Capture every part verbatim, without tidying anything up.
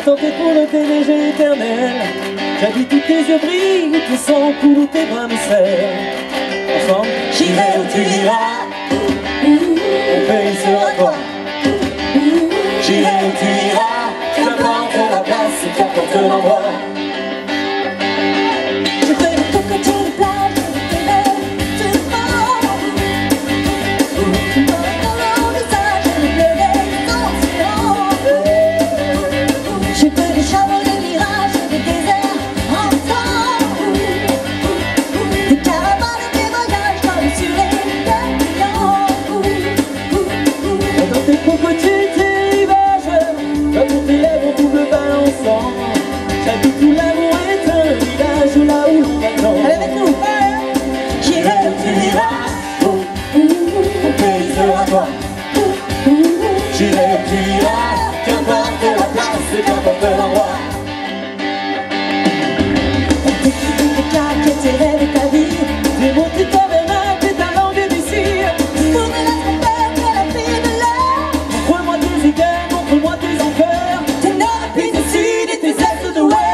Attendez pour le T V G éternel. J'habite où tes yeux brillent, où ton sang coule, où tes bras me serrent. Ensemble, j'irai où tu iras. Mon pays sera toi. J'irai où tu iras. Qu'importe la place, qu'importe l'endroit. Je veux le cocotier de plage, je veux tes lèvres, tu le vent. Dans mon visage, je veux pleurer sans silence. Je veux des chevaux, des mirages, des déserts en temps. Des caravanes, des voyages comme sur les papillons. Dans tes cocotiers, tes rivages, comme tes lèvres en double balançant. J'habite où l'amour est un village, là où l'on attend. Allez avec nous. J'irai où tu iras. Mon pays sera toi. J'irai où tu iras. Qu'importe la place et qu'importe l'endroit. Tes cris, tes claques, tes rêves et ta vie. Tes mots, tes tabernacles et ta langue est d'ici. Pour ne la trompette que la fille de l'air. Montre-moi tes idées, montre-moi tes enfers. Tes nord et puis du sud et tes est de l'ouest.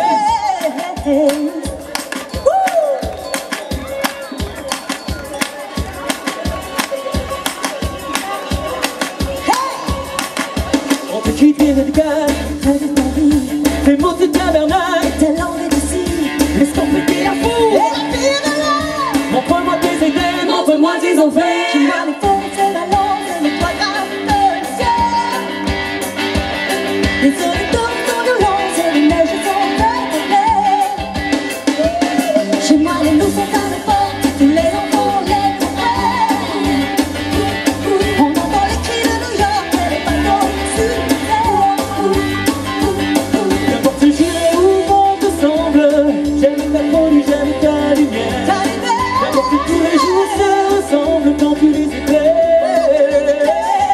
On te quitte bien de calme. Rêve de ta vie, Tes mots, tes tabernacles. ta langue est d'ici. Laisse-toi péter la Et foule. la fille de l'air. Montre-moi tes idées, montre-moi tes enfers. Tu vois les fonds et la lance et les toits de ciel. Les solitudes sont de l'once et les neiges sont vertes. Chez moi les loups sont à la porte, tous les enfants les trompés. On entend les cris de New York et les bateaux sur le terre. N'importe j'irai où bon te semble. J'aime ta folie, j'aime ta lumière. Ta lumière. D'abord que tous les jours se ressemblent quand tu les éclaires.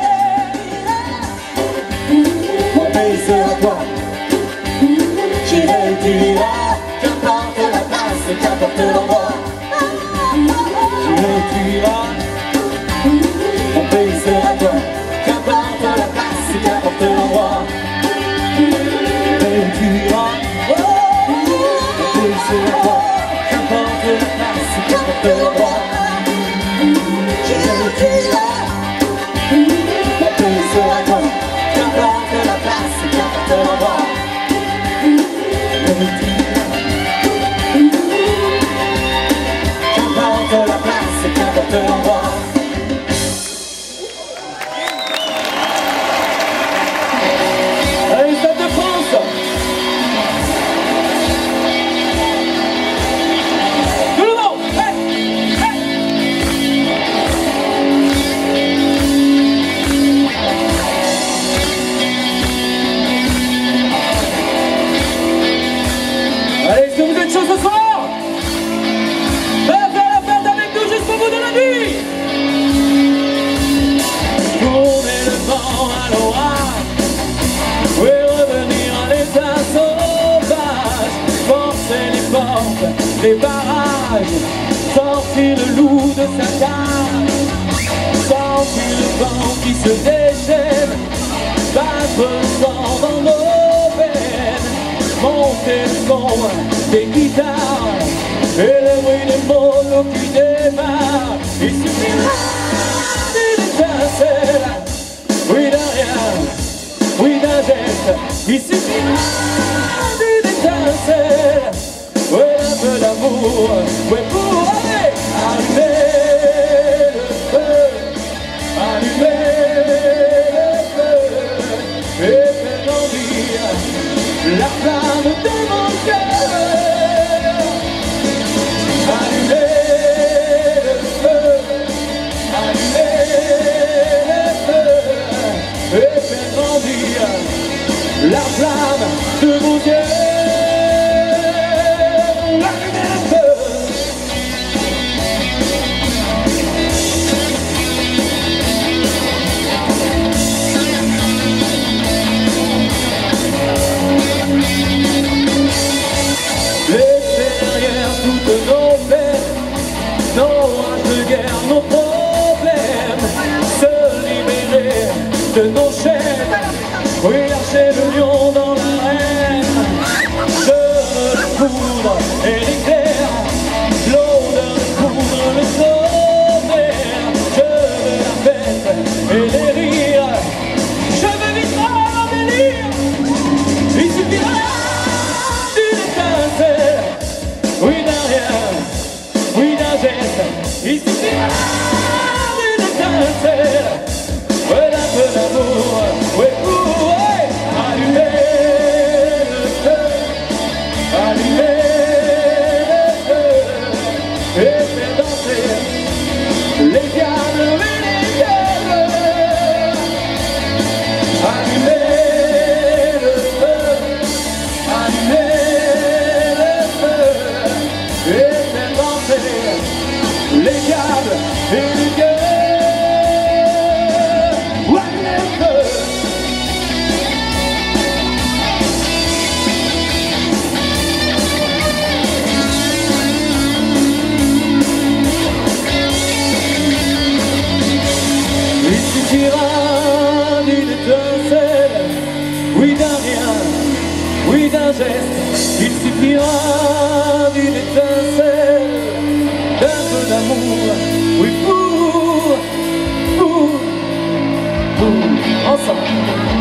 Mon pays sera toi. J'irai où tu iras. Qu'importe la place, qu'importe l'endroit. J'irai où tu iras. Mon pays sera toi. Qu'importe la place, qu'importe l'endroit. J'irai où tu iras. Mon pays sera toi. Qu'importe la place, qu'importe l'endroit. J'irai où tu iras. Mon pays sera toi. Qu'importe la place, qu'importe l'endroit. J'irai où tu iras. Qu'importe la place, qu'importe l'endroit. Allez, Stade de France. Tout le monde. Hey, hey. Allez, est-ce que vous êtes chaud ce soir? Venez faire la fête avec nous jusqu'au bout de la nuit. Tournez le vent à l'orage. Oui, revenir à l'état sauvage. Forcer les portes, les barrages. Sortir le loup de sa cage. Sentir le vent qui se déchaîne. Battre le sang dans nos veines. Monter le son des guitares. Et le bruit des mots qui démarrent. Il suffira d'une étincelle. Oui, d'un rien. Oui, d'un geste, il suffira d'une étincelle. Ouais, un peu d'amour, ouais, pour aller allumer le feu, allumer le feu, et faire grandir la flamme de mon cœur. Allumer le feu, allumer le feu, et faire grandir la flamme de mon Dieu. Allumer le feu. Laissez derrière toutes nos peines, nos rages de guerre, nos problèmes, se libérer de nos chaînes. Oui, lâcher le lion dans l'arène. d'une étincelle, ouais, d'un peu d'amour, ouais, vous, ouais, allumez le feu, allumez le feu, et faire danser les diables et les diables. Allumez le feu, allumez le feu, et faire danser les diables et les diables. Allumez le feu. Il suffira d'une étincelle, oui d'un rien, oui d'un geste. Il suffira d'une étincelle, d'un peu d'amour, oui pour, pour, pour, ensemble.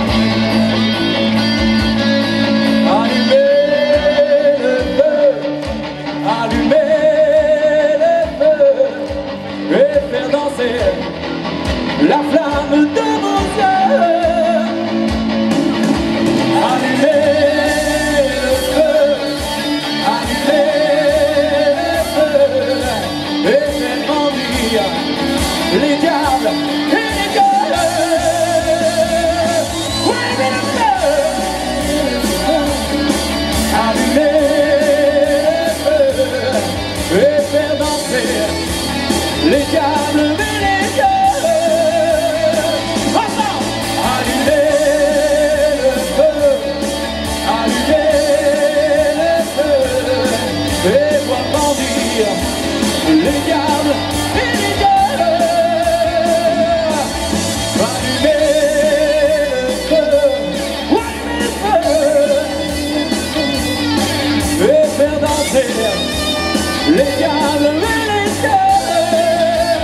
Allumez le feu, allumez le feu, et faire danser la flamme de vos yeux. Allumez le feu, allumez le feu, et faire grandir les diables et les gueules. Allumez le feu, allumez le feu, et faire danser les diables et les gueules. Les diables et les gueules. Allumez le feu, allumez le feu, et faire danser les diables et les gueules.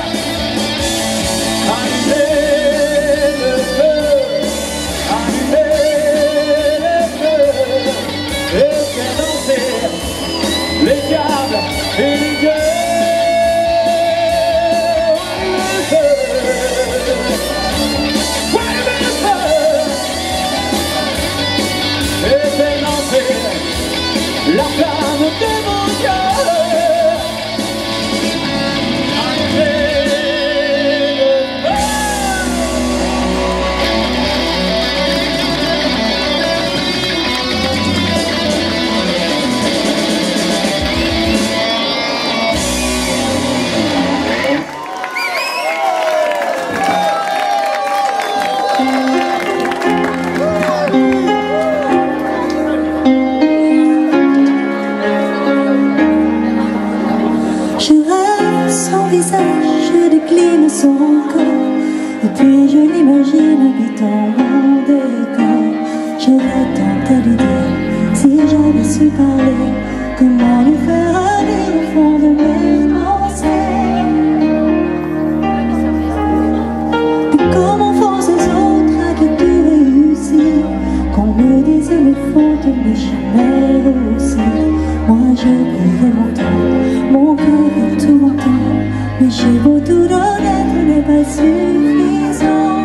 Allumez le feu, allumez le feu, et faire danser les diables et les gueules. La flamme de mon cœur. Allumez le feu. Je décline son corps, et puis je l'imagine habitant mon décor. J'aurais tant à lui dire, si j'avais su parler, comment lui faire aller au fond de mes pensées. Puis comment force aux autres à que tu réussis, qu'on me dise mes fautes, mes chimères aussi. Moi je pourrais m'entendre, mon cœur est tout m'entendre. Mais j'ai beau tout donner, ce n'est pas suffisant.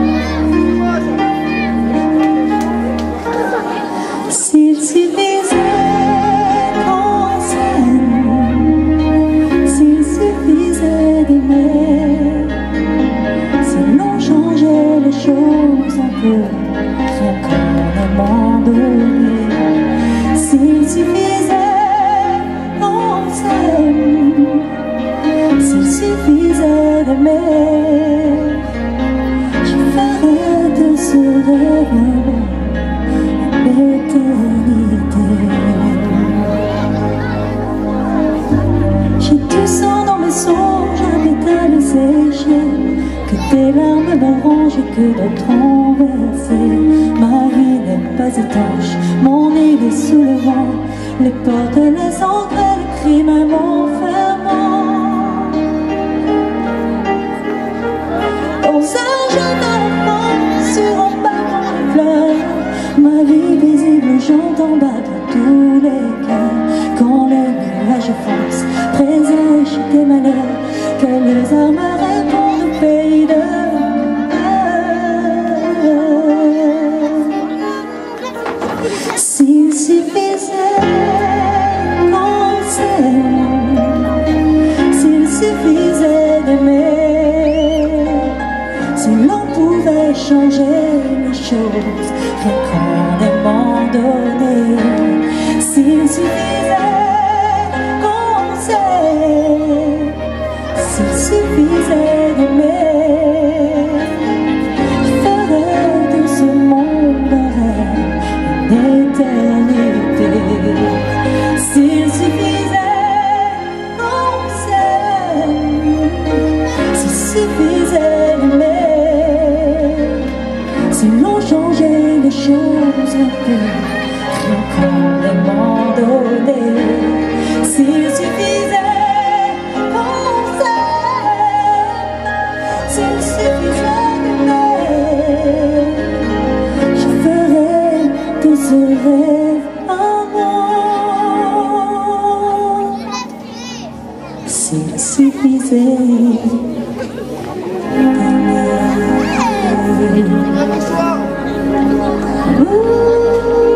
S'il suffisait qu'on s'aime, s'il suffisait d'aimer, si l'on changeait les choses un peu, rien qu'en abandonné. S'il suffisait qu'on s'aime, s'il suffisait d'aimer, je ferais de ce rêve l'éternité. J'ai du sang dans mes songes, un pétale séché, que tes larmes m'arrangent et que d'autres ont versé. Ma vie n'est pas étanche, mon île est sous le vent, les portes laissent entrer le crime à m'enfermant. Dans un jardin d'enfant, sur un balcon de fleurs, ma vie paisible j'entends battre tous les cœurs. Quand les nuages foncent, présèchent tes malheurs, que les armes répondent au pays de s'il suffisait qu'on s'aime, s'il suffisait d'aimer, si l'on pouvait changer les choses, rien qu'en aimant donner, s'il suffisait qu'on s'aime, s'il suffisait d'aimer, je ferais de ce monde un rêve, une éternité. S'il suffisait qu'on s'aime, s'il suffisait d'aimer, si l'on changeait les choses un peu, rien qu'en aimant donner, s'il suffisait qu'on s'aime, s'il suffisait d'aimer, je ferais de ce rêve un monde. S'il suffisait d'aimer. Bonsoir.